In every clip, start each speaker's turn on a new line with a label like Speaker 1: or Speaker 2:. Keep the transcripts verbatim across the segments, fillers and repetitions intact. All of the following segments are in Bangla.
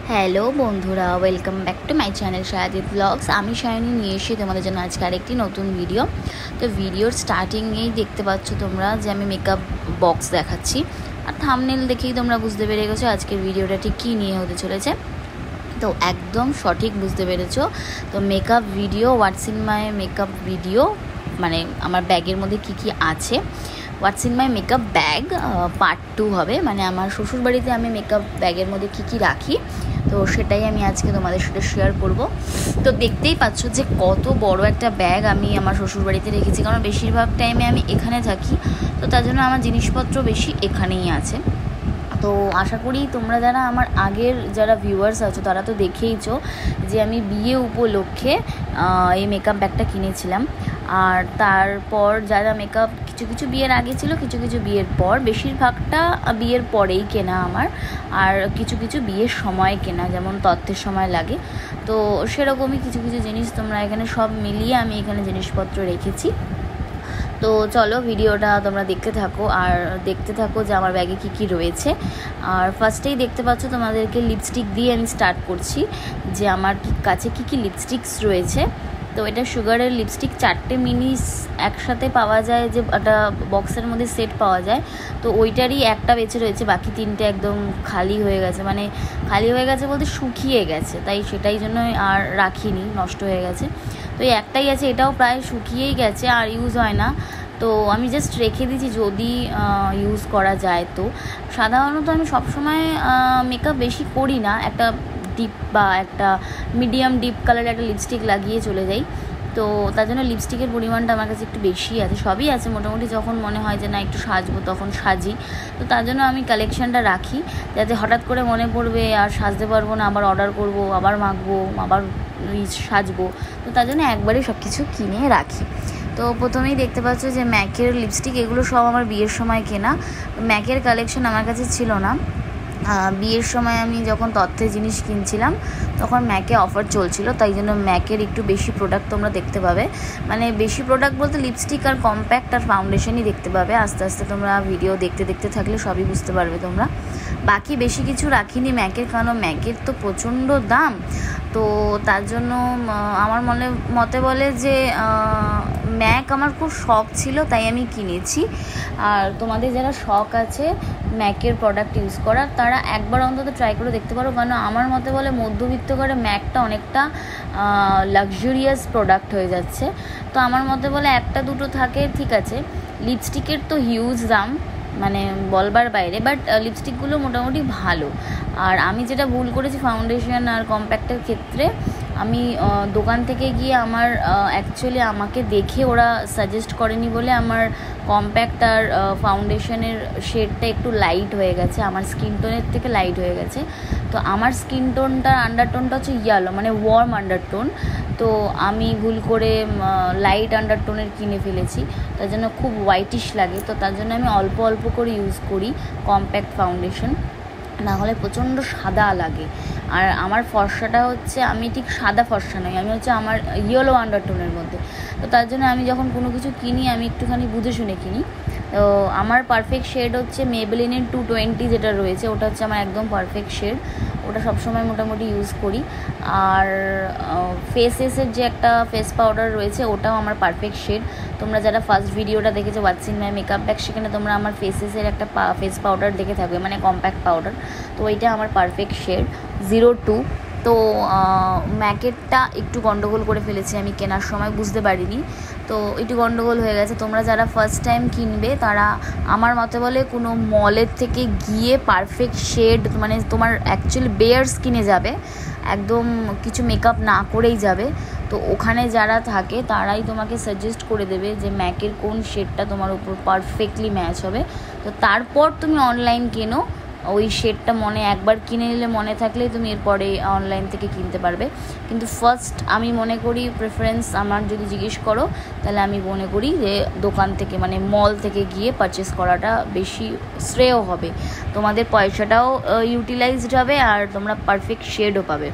Speaker 1: হ্যালো বন্ধুরা, welcome back to my channel Sayadi blogs. আমি সায়নী নিয়ে এসে তোমাদের জন্য আজকে আরেকটি নতুন ভিডিও। তো ভিডিওর স্টার্টিংয়েই দেখতে পাচ্ছ তোমরা যে আমি মেকআপ বক্স দেখাচ্ছি, আর থাম্বনেল দেখেই তোমরা বুঝতে পেরে গেছো আজকের ভিডিওটা ঠিক কী নিয়ে হতে চলেছে। তো একদম সঠিক বুঝতে পেরেছো। তো makeup video, what's in my makeup video, মানে আমার ব্যাগের মধ্যে কি কি আছে, what's in my makeup bag part two হবে। মানে আমার শ্বশুরবাড়িতে আমি মেকআপ ব্যাগের মধ্যে কি কি রাখি, তো সেটাই আমি আজকে তোমাদের সাথে শেয়ার করব। তো দেখতেই পাচ্ছ যে কত বড় একটা ব্যাগ আমি আমার শ্বশুরবাড়িতে রেখেছি, কারণ বেশিরভাগ টাইমে আমি এখানে থাকি, তো তার জন্য আমার জিনিসপত্র বেশি এখানেই আছে। তো আশা করি তোমরা যারা আমার আগের যারা ভিউয়ার্স আছো তারা তো দেখেইছো যে আমি বিয়ে উপলক্ষে এই মেকআপ ব্যাগটা কিনেছিলাম। আর তারপর যারা মেকআপ কিছু কিছু বিয়ের আগে ছিল, কিছু কিছু বিয়ের পর, বেশিরভাগটা বিয়ের পরেই কেনা আমার, আর কিছু কিছু বিয়ের সময় কেনা, যেমন তত্ত্বের সময় লাগে। তো সেরকমই কিছু কিছু জিনিস তোমরা এখানে সব মিলিয়ে আমি এখানে জিনিসপত্র রেখেছি। তো চলো ভিডিওটা তোমরা দেখতে থাকো আর দেখতে থাকো যে আমার ব্যাগে কি কি রয়েছে। আর ফার্স্টেই দেখতে পাচ্ছ তোমাদেরকে লিপস্টিক দিয়ে আমি স্টার্ট করছি যে আমার কাছে কি কি লিপস্টিক্স রয়েছে। তো এটা সুগারের লিপস্টিক, চারটে মিনিস একসাথে পাওয়া যায়, যে একটা বক্সের মধ্যে সেট পাওয়া যায়, তো ওইটারই একটা বেঁচে রয়েছে, বাকি তিনটে একদম খালি হয়ে গেছে। মানে খালি হয়ে গেছে বলতে শুকিয়ে গেছে, তাই সেটাই জন্য আর রাখিনি, নষ্ট হয়ে গেছে। তো এই একটাই আছে, এটাও প্রায় শুকিয়েই গেছে, আর ইউজ হয় না, তো আমি জাস্ট রেখে দিয়েছি যদি ইউজ করা যায়। তো সাধারণত আমি সবসময় মেকআপ বেশি করি না, একটা ডিপ বা একটা মিডিয়াম ডিপ কালারের একটা লিপস্টিক লাগিয়ে চলে যাই। তো তার জন্য লিপস্টিকের পরিমাণটা আমার কাছে একটু বেশি আছে, সবই আছে মোটামুটি। যখন মনে হয় যে না একটু সাজবো তখন সাজি, তো তার জন্য আমি কালেকশানটা রাখি, যাতে হঠাৎ করে মনে পড়বে আর সাজতে পারবো না, আবার অর্ডার করব, আবার মাখবো, আবার সাজবো, তো তার জন্য একবারে সব কিছু কিনে রাখি। তো প্রথমেই দেখতে পাচ্ছ যে ম্যাকের লিপস্টিক, এগুলো সব আমার বিয়ের সময় কেনা। ম্যাকের কালেকশন আমার কাছে ছিল না, বিয়ের সময় আমি যখন তথ্যের জিনিস কিনছিলাম তখন ম্যাকে অফার চলছিল, তাই জন্য ম্যাকের একটু বেশি প্রোডাক্ট তোমরা দেখতে পাবে। মানে বেশি প্রোডাক্ট বলতে লিপস্টিক আর কম্প্যাক্ট আর ফাউন্ডেশনই দেখতে পাবে। আস্তে আস্তে তোমরা ভিডিও দেখতে দেখতে থাকলে সবই বুঝতে পারবে তোমরা। বাকি বেশি কিছু রাখিনি ম্যাকের, কারণ ম্যাকের তো প্রচণ্ড দাম, তো তার জন্য আমার মনে মতে বলে যে ম্যাক আমার খুব শখ ছিল, তাই আমি কিনেছি। আর তোমাদের যারা শখ আছে ম্যাকের প্রোডাক্ট ইউজ করার, তারা একবার অন্তত ট্রাই করে দেখতে পারো, কারণ আমার মতে বলে মধ্যবিত্ত করে ম্যাকটা অনেকটা লাক্সারিয়াস প্রোডাক্ট হয়ে যাচ্ছে। তো আমার মতে বলে একটা দুটো থাকে ঠিক আছে, লিপস্টিকের তো হিউজ দাম, মানে বলবার বাইরে, বাট লিপস্টিকগুলো মোটামুটি ভালো। আর আমি যেটা ভুল করেছি ফাউন্ডেশন আর কম্প্যাক্টের ক্ষেত্রে, আমি দোকান থেকে গিয়ে আমার অ্যাকচুয়ালি আমাকে দেখে ওরা সাজেস্ট করেনি বলে আমার কম্প্যাক্ট আর ফাউন্ডেশনের শেডটা একটু লাইট হয়ে গেছে, আমার স্কিন টোনের থেকে লাইট হয়ে গেছে। তো আমার স্কিন টোনটা আন্ডারটোনটা হচ্ছে ইয়েলো, মানে ওয়ার্ম আন্ডারটোন, তো আমি ভুল করে লাইট আন্ডারটোনের কিনে ফেলেছি, তার জন্য খুব হোয়াইটিশ লাগে। তো তার জন্য আমি অল্প অল্প করে ইউজ করি কম্প্যাক্ট ফাউন্ডেশন, না হলে প্রচণ্ড সাদা লাগে। আর আমার ফর্সাটা হচ্ছে, আমি ঠিক সাদা ফর্সা নই, আমি হচ্ছে আমার ইয়েলো আন্ডারটোনের মধ্যে। তো তার জন্য আমি যখন কোনো কিছু কিনি আমি একটুখানি বুঝে শুনে কিনি। তো আমার পারফেক্ট শেড হচ্ছে মেবেলিনের টু টোয়েন্টি যেটা রয়েছে, ওটা হচ্ছে আমার একদম পারফেক্ট শেড, ওটা সবসময় মোটামুটি ইউজ করি। আর ফেসেসের যে একটা ফেস পাউডার রয়েছে, ওটাও আমার পারফেক্ট শেড। তোমরা যারা ফার্স্ট ভিডিওটা দেখেছো what's in my makeup bag, সেখানে তোমরা আমার ফেসেসের একটা ফেস পাউডার দেখে থাকবে, মানে কম্প্যাক্ট পাউডার, তো ওইটা আমার পারফেক্ট শেড জিরো টু। তো ম্যাকেটটা একটু গন্ডগোল করে ফেলেছি আমি কেনার সময়, বুঝতে পারিনি, তো একটু গন্ডগোল হয়ে গেছে। তোমরা যারা ফার্স্ট টাইম কিনবে তারা আমার মতে বলে কোনো মলের থেকে গিয়ে পারফেক্ট শেড, মানে তোমার অ্যাকচুয়ালি বেয়ার স্কিনে যাবে, একদম কিছু মেকআপ না করেই যাবে, তো ওখানে যারা থাকে তারাই তোমাকে সাজেস্ট করে দেবে যে ম্যাকের কোন শেডটা তোমার উপর পারফেক্টলি ম্যাচ হবে। তো তারপর তুমি অনলাইন কেনো, ওই শেডটা মনে একবার কিনে নিলে মনে থাকলেই তুমি এরপরে অনলাইন থেকে কিনতে পারবে। কিন্তু ফার্স্ট আমি মনে করি প্রেফারেন্স আমার যদি জিজ্ঞেস করো, তাহলে আমি মনে করি যে দোকান থেকে, মানে মল থেকে গিয়ে পারচেস করাটা বেশি শ্রেয় হবে, তোমাদের পয়সাটাও ইউটিলাইজড হবে আর তোমরা পারফেক্ট শেডও পাবে।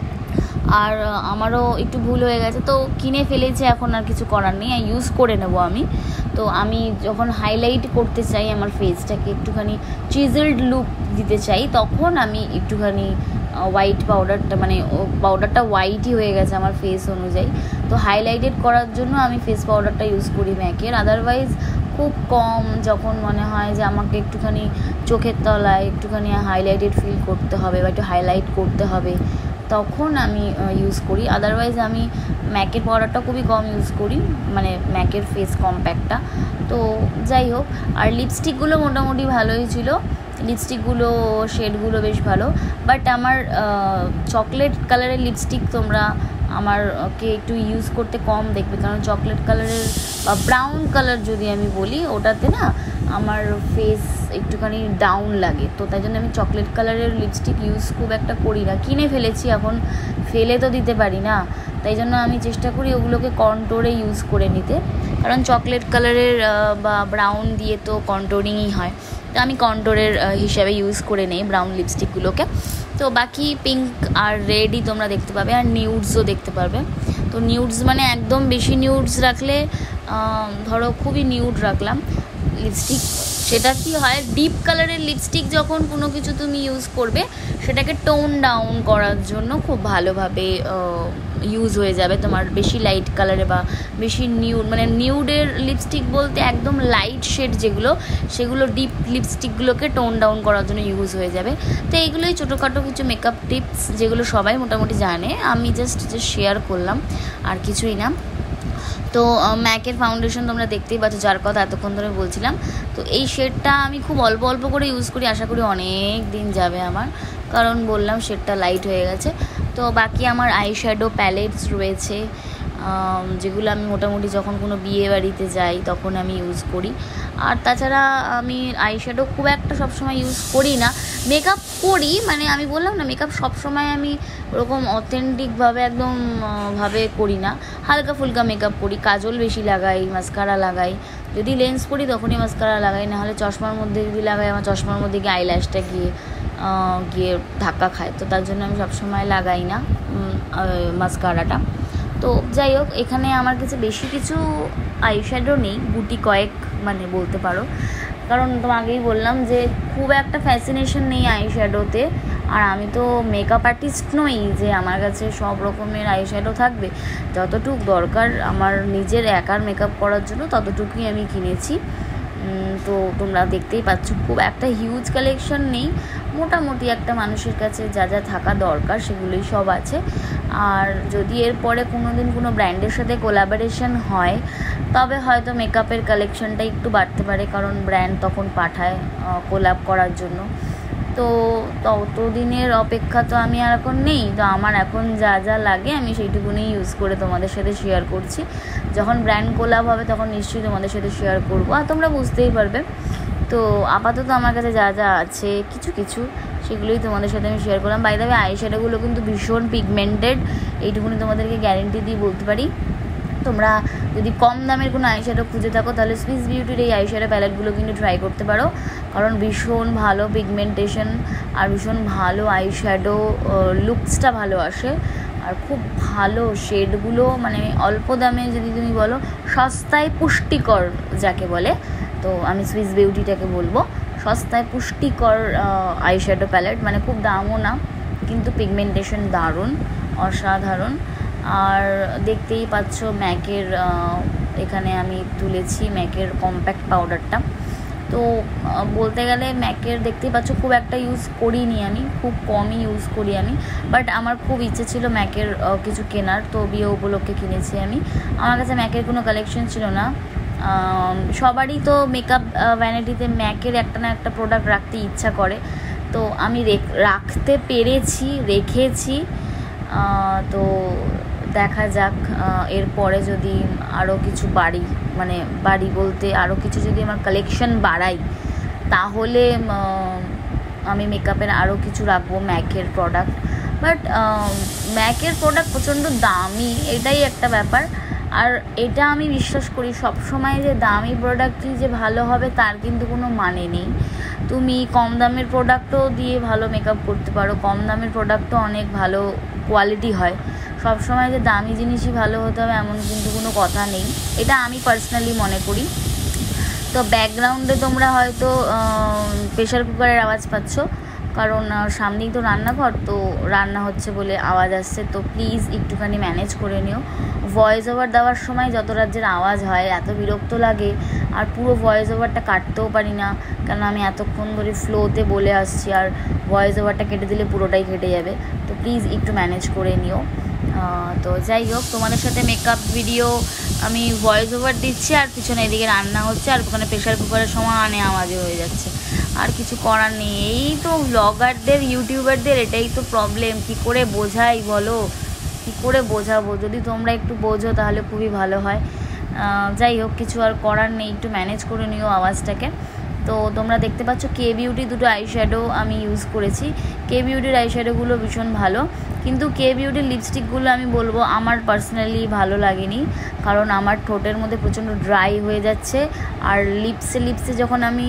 Speaker 1: আর আমারও একটু ভুল হয়ে গেছে, তো কিনে ফেলেছি, এখন আর কিছু করার নেই, ইউজ করে নেব আমি। তো আমি যখন হাইলাইট করতে চাই আমার ফেসটাকে, একটুখানি চিজেলড লুক দিতে চাই, তখন আমি একটুখানি হোয়াইট পাউডারটা, মানে পাউডারটা হোয়াইটই হয়ে গেছে আমার ফেস অনুযায়ী। তো হাইলাইটেড করার জন্য আমি ফেস পাউডারটা ইউজ করি ম্যাকের। আদারওয়াইজ খুব কম যখন মনে হয় যে আমাকে একটুখানি চোখের তলায় একটুখানি হাইলাইটেড ফিল করতে হবে বা একটু হাইলাইট করতে হবে, তখন আমি ইউজ করি। আদারওয়াইজ আমি ম্যাকের পাউডারটা খুবই কম ইউজ করি, মানে ম্যাকের ফেস কম্প্যাক্টটা। তো যাই হোক, আর লিপস্টিকগুলো মোটামুটি ভালোই ছিল, লিপস্টিকগুলো শেডগুলো বেশ ভালো। বাট আমার চকলেট কালারের লিপস্টিক তোমরা আমারকে একটু ইউজ করতে কম দেখবে, কারণ চকলেট কালারের বা ব্রাউন কালার যদি আমি বলি, ওটাতে না আমার ফেস একটুখানি ডাউন লাগে। তো তাই জন্য আমি চকলেট কালারের লিপস্টিক ইউজ খুব একটা করি না। কিনে ফেলেছি, এখন ফেলে তো দিতে পারি না, তাই জন্য আমি চেষ্টা করি ওগুলোকে কন্ট্রোরে ইউজ করে নিতে, কারণ চকলেট কালারের বা ব্রাউন দিয়ে তো কন্ট্রোরিংই হয়। তো আমি কন্ট্রোরের হিসাবে ইউজ করে নেই ব্রাউন লিপস্টিকগুলোকে। তো বাকি পিঙ্ক আর রেডই তোমরা দেখতে পাবে, আর নিউডসও দেখতে পারবে। তো নিউডস মানে একদম বেশি নিউডস রাখলে, ধরো খুবই নিউড রাখলাম লিপস্টিক, সেটা কি হয়, ডিপ কালারের লিপস্টিক যখন কোনো কিছু তুমি ইউজ করবে, সেটাকে টোন ডাউন করার জন্য খুব ভালোভাবে ইউজ হয়ে যাবে তোমার। বেশি লাইট কালারে বা বেশি নিউড, মানে নিউডের লিপস্টিক বলতে একদম লাইট শেড যেগুলো, সেগুলো ডিপ লিপস্টিকগুলোকে টোন ডাউন করার জন্য ইউজ হয়ে যাবে। তো এইগুলোই ছোটোখাটো কিছু মেকআপ টিপস, যেগুলো সবাই মোটামুটি জানে, আমি জাস্ট জাস্ট শেয়ার করলাম, আর কিছুই না। তো ম্যাকের ফাউন্ডেশন তোমরা দেখতেই পাচ্ছ, যার কথা এতক্ষণ ধরে বলছিলাম। তো এই শেডটা আমি খুব অল্প অল্প করে ইউজ করি, আশা করি অনেক দিন যাবে আমার, কারণ বললাম শেডটা লাইট হয়ে গেছে। তো বাকি আমার আই শ্যাডো প্যালেটস রয়েছে, যেগুলো আমি মোটামুটি যখন কোনো বিয়ে বাড়িতে যাই তখন আমি ইউজ করি। আর তাছাড়া আমি আই শ্যাডো খুব একটা সবসময় ইউজ করি না, মেকআপ করি, মানে আমি বললাম না মেকআপ সবসময় আমি ওরকম অথেন্টিকভাবে একদম ভাবে করি না, হালকা ফুলকা মেকআপ করি। কাজল বেশি লাগাই, মাস্কারা লাগাই, যদি লেন্স পরি তখনই মাস্কারা লাগাই, নাহলে চশমার মধ্যে যদি লাগাই আমার চশমার মধ্যে গিয়ে আইল্যাশটা গিয়ে গিয়ে ধাক্কা খায়, তো তার জন্য আমি সবসময় লাগাই না মাস্কারাটা। তো যাই হোক, এখানে আমার কাছে বেশি কিছু আই শ্যাডো নেই, গুটি কয়েক মানে বলতে পারো, কারণ তোমাকে আগেই বললাম যে খুব একটা ফ্যাসিনেশন নেই আই শ্যাডোতে। আর আমি তো মেকআপ আর্টিস্ট নই যে আমার কাছে সব রকমের আই শ্যাডো থাকবে, যতটুকু দরকার আমার নিজের একার মেকআপ করার জন্য ততটুকুই আমি কিনেছি। তো তোমরা দেখতেই পাচ্ছ খুব একটা হিউজ কালেকশন নেই, মোটামুটি একটা মানুষের কাছে যা যা থাকা দরকার সেগুলোই সব আছে। আর যদি এরপরে কোনো দিন কোনো ব্র্যান্ডের সাথে কোলাবোরেশন হয়, তবে হয়তো মেকআপের কালেকশনটা একটু বাড়তে পারে, কারণ ব্র্যান্ড তখন পাঠায় কোলাব করার জন্য। তো ততদিনের অপেক্ষা তো আমি আর এখন নেই, তো আমার এখন যা যা লাগে আমি সেইটুকুনি ইউজ করে তোমাদের সাথে শেয়ার করছি। যখন ব্র্যান্ড কোলাব হবে তখন নিশ্চয়ই তোমাদের সাথে শেয়ার করবো, আর তোমরা বুঝতেই পারবে। তো আপাতত আমার কাছে যা যা আছে কিছু কিছু সেগুলোই তোমাদের সাথে আমি শেয়ার করলাম। বাই দ্য ওয়ে, আই শ্যাডোগুলো কিন্তু ভীষণ পিগমেন্টেড, এইটুকুনি তোমাদেরকে গ্যারেন্টি দিয়ে বলতে পারি। তোমরা যদি কম দামের কোনো আই শ্যাডো খুঁজে থাকো, তাহলে সুইস বিউটির এই আই শ্যাডো প্যালেটগুলো কিন্তু ট্রাই করতে পারো, কারণ ভীষণ ভালো পিগমেন্টেশন আর ভীষণ ভালো আই শ্যাডো লুকসটা ভালো আসে, আর খুব ভালো শেডগুলো, মানে অল্প দামে যদি তুমি বলো সস্তায় পুষ্টিকর যাকে বলে, তো আমি সুইস বিউটিটাকে বলবো সস্তায় পুষ্টিকর আই শ্যাডো প্যালেট, মানে খুব দামও না, কিন্তু পিগমেন্টেশন দারুণ, অসাধারণ। আর দেখতেই পাচ্ছ ম্যাকের এখানে আমি তুলেছি ম্যাকের কম্প্যাক্ট পাউডারটা। তো বলতে গেলে ম্যাকের দেখতেই পাচ্ছ খুব একটা ইউজ করিনি আমি, খুব কমই ইউজ করি আমি, বাট আমার খুব ইচ্ছে ছিল ম্যাকের কিছু কেনার, তো বিয়ে উপলক্ষে কিনেছি আমি। আমার কাছে ম্যাকের কোনো কালেকশন ছিল না, সবারই তো মেকআপ ভ্যানিটিতে ম্যাকের একটা না একটা প্রোডাক্ট রাখতে ইচ্ছা করে, তো আমি রাখতে পেরেছি, রেখেছি। তো দেখা যাক এরপরে যদি আরও কিছু বাড়ি, মানে বাড়ি বলতে আরও কিছু যদি আমার কালেকশন বাড়াই, তাহলে আমি মেকআপের আরও কিছু রাখবো ম্যাকের প্রোডাক্ট। বাট ম্যাকের প্রোডাক্ট প্রচণ্ড দামি, এটাই একটা ব্যাপার। আর এটা আমি বিশ্বাস করি সব সময় যে দামি প্রোডাক্টই যে ভালো হবে তার কিন্তু কোনো মানে নেই। তুমি কম দামের প্রোডাক্টও দিয়ে ভালো মেকআপ করতে পারো, কম দামের প্রোডাক্টও অনেক ভালো কোয়ালিটি হয়। সব সময় যে দামি জিনিসই ভালো হতে হবে এমন কিন্তু কোনো কথা নেই, এটা আমি পার্সোনালি মনে করি। তো ব্যাকগ্রাউন্ডে তোমরা হয়তো প্রেশার কুকারের আওয়াজ পাচ্ছ, কারণ সামনেই তো রান্নাঘর, তো রান্না হচ্ছে বলে আওয়াজ আসছে, তো প্লিজ একটুখানি ম্যানেজ করে নিও। ভয়েস ওভার দেওয়ার সময় যত রাজ্যের আওয়াজ হয় এত বিরক্ত লাগে, আর পুরো ভয়েস ওভারটা কাটতেও পারি না, কেন আমি এতক্ষণ ধরে ফ্লোতে বলে আসছি, আর ভয়েস ওভারটা কেটে দিলে পুরোটাই কেটে যাবে, তো প্লিজ একটু ম্যানেজ করে নিও। তো যাই হোক, তোমাদের সাথে মেকআপ ভিডিও আমি ভয়েস ওভার দিচ্ছি, আর পিছনে এদিকে রান্না হচ্ছে, আর ওখানে প্রেশার কুকারের সমানে আওয়াজে হয়ে যাচ্ছে, আর কিছু করার নেই। এই তো ব্লগারদের, ইউটিউবারদের এটাই তো প্রবলেম, কী করে বোঝাই বলো, কী করে বোঝাবো? যদি তোমরা একটু বোঝো তাহলে খুবই ভালো হয়। যাই হোক, কিছু আর করার নেই, একটু ম্যানেজ করে নিও আওয়াজটাকে। তো তোমরা দেখতে পাচ্ছ কে বিউটি দুটো আইশ্যাডো আমি ইউজ করেছি। কে বিউটির আইশ্যাডোগুলো ভীষণ ভালো, কিন্তু কে বিউটির লিপস্টিকগুলো আমি বলবো আমার পার্সোনালি ভালো লাগেনি, কারণ আমার ঠোঁটের মধ্যে প্রচণ্ড ড্রাই হয়ে যাচ্ছে, আর লিপসে লিপসে যখন আমি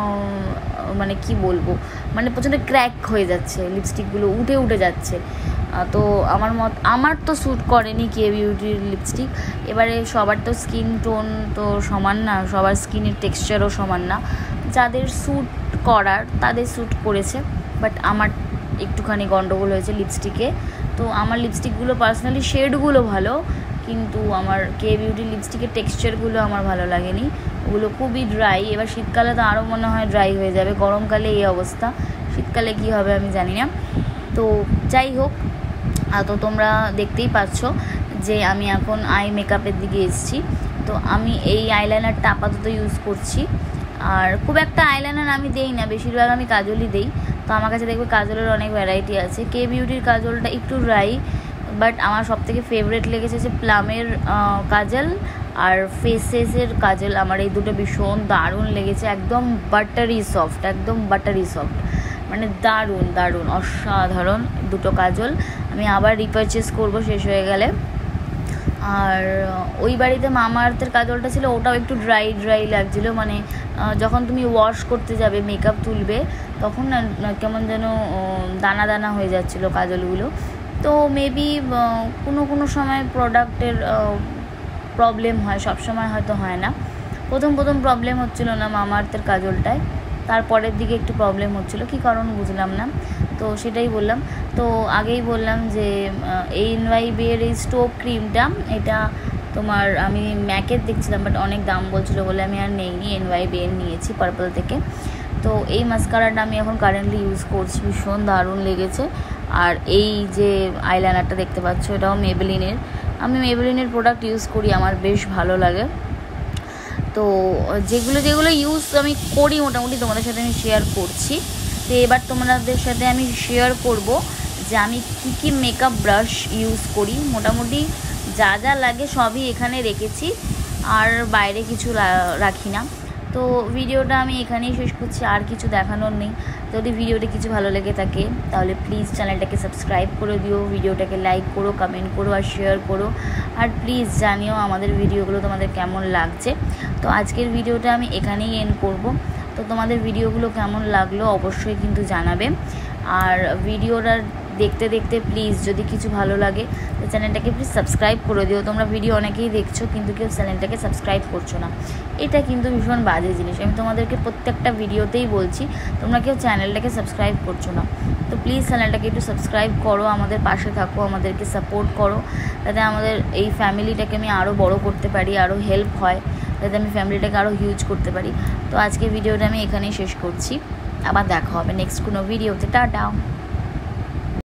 Speaker 1: মানে কি বলবো, মানে প্রচণ্ড ক্র্যাক হয়ে যাচ্ছে, লিপস্টিকগুলো উঠে উঠে যাচ্ছে। তো আমার মত আমার তো শ্যুট করেনি কে বিউটির লিপস্টিক। এবারে সবার তো স্কিন টোন তো সমান না, সবার স্কিনের টেক্সচারও সমান না, যাদের শ্যুট করার তাদের শ্যুট করেছে, বাট আমার একটুখানি গন্ডগোল হয়েছে লিপস্টিকে। তো আমার লিপস্টিকগুলো পার্সোনালি শেডগুলো ভালো, কিন্তু আমার কে বিউটির লিপস্টিকের টেক্সচারগুলো আমার ভালো লাগেনি, ওগুলো খুবই ড্রাই। এবার শীতকালে তো আরও মনে হয় ড্রাই হয়ে যাবে, গরমকালে এই অবস্থা, শীতকালে কি হবে আমি জানি না। তো যাই হোক, তো তোমরা দেখতেই পাচ্ছ যে আমি এখন আই মেকআপের দিকে এসেছি। তো আমি এই আইলাইনারটা আপাতত ইউজ করছি, আর খুব একটা আইলাইনার আমি দেই না, বেশিরভাগ আমি কাজলই দেই। তো আমার কাছে দেখবে কাজলের অনেক ভ্যারাইটি আছে। কে বিউটির কাজলটা একটু ড্রাই, বাট আমার সবথেকে ফেভারিট লেগেছে যে প্লামের কাজল আর ফেসেসের কাজল, আমার এই দুটো ভীষণ দারুণ লেগেছে, একদম বাটারি সফট, একদম বাটারি সফট, মানে দারুণ দারুণ অসাধারণ দুটো কাজল। আমি আবার রিপারচেস করবো শেষ হয়ে গেলে। আর ওই বাড়িতে মামা আর্থের কাজলটা ছিল, ওটাও একটু ড্রাই ড্রাই লাগছিলো, মানে যখন তুমি ওয়াশ করতে যাবে মেকআপ তুলবে তখন না কেমন যেন দানা দানা হয়ে যাচ্ছিলো কাজলগুলো। তো মেবি কোনো কোনো সময় প্রোডাক্টের প্রবলেম হয়, সব সময় হয়তো হয় না। প্রথম প্রথম প্রবলেম হচ্ছিলো না মামা আর্থের কাজলটায়, তারপরের দিকে একটু প্রবলেম হচ্ছিলো, কী কারণ বুঝলাম না। তো সেটাই বললাম, তো আগেই বললাম যে এই এনওয়াইবির এই স্টোভ ক্রিমটা, এটা তোমার আমি ম্যাকের দেখছিলাম, বাট অনেক দাম বলছিলো বলে আমি আর নেইনি, এনওয়াইবির নিয়েছি পার্পল থেকে। তো এই মাস্কারাটা আমি এখন কারেন্টলি ইউজ করছি, ভীষণ দারুণ লেগেছে। আর এই যে আইলাইনারটা দেখতে পাচ্ছ, এটাও মেবেলিনের, আমি মেবেলিনের প্রোডাক্ট ইউজ করি, আমার বেশ ভালো লাগে। তো যেগুলো যেগুলো ইউজ আমি করি মোটামুটি তোমাদের সাথে আমি শেয়ার করছি। তো এবার তোমাদের সাথে আমি শেয়ার করব যে আমি কী কী মেকআপ ব্রাশ ইউজ করি। মোটামুটি যা যা লাগে সবই এখানে রেখেছি, আর বাইরে কিছু রাখি না। তো ভিডিওটা আমি এখানেই শেষ করছি, আর কিছু দেখানোর নেই। যদি ভিডিওটা কিছু ভালো লেগে থাকে তাহলে প্লিজ চ্যানেলটাকে সাবস্ক্রাইব করে দিও, ভিডিওটাকে লাইক করো, কমেন্ট করো, আর শেয়ার করো, আর প্লিজ জানিও আমাদের ভিডিওগুলো তোমাদের কেমন লাগছে। তো আজকের ভিডিওটা আমি এখানেই এন্ড করব। তো তোমাদের ভিডিওগুলো কেমন লাগলো অবশ্যই কিন্তু জানাবে, আর ভিডিওটা দেখতে দেখতে প্লিজ যদি কিছু ভালো লাগে তো চ্যানেলটাকে প্লিজ সাবস্ক্রাইব করে দিও। তোমরা ভিডিও অনেকেই দেখছো কিন্তু কেউ চ্যানেলটাকে সাবস্ক্রাইব করছো না, এটা কিন্তু ভীষণ বাজে জিনিস। আমি তোমাদেরকে প্রত্যেকটা ভিডিওতেই বলছি, তোমরা কেউ চ্যানেলটাকে সাবস্ক্রাইব করছো না। তো প্লিজ চ্যানেলটাকে একটু সাবস্ক্রাইব করো, আমাদের পাশে থাকো, আমাদেরকে সাপোর্ট করো, যাতে আমাদের এই ফ্যামিলিটাকে আমি আরও বড় করতে পারি, আরও হেল্প হয়, যাতে আমি ফ্যামিলিটাকে আরও হিউজ করতে পারি। তো আজকে ভিডিওটা আমি এখানেই শেষ করছি, আবার দেখা হবে নেক্সট কোনো ভিডিওতে। টাটা।